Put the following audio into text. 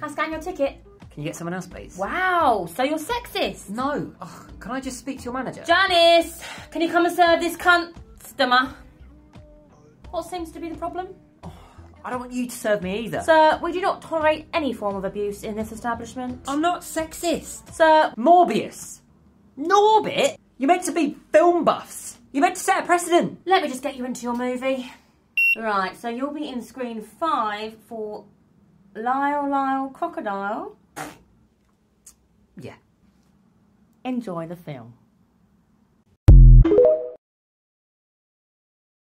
Can I scan your ticket? Can you get someone else, please? Wow, so you're sexist. No. Oh, can I just speak to your manager? Janice, can you come and serve this customer? What seems to be the problem? I don't want you to serve me either. Sir, we do not tolerate any form of abuse in this establishment. I'm not sexist. Sir, Morbius. Norbit? You're meant to be film buffs. You're meant to set a precedent. let me just get you into your movie. Right, so you'll be in screen 5 for Lyle Crocodile. Yeah. Enjoy the film.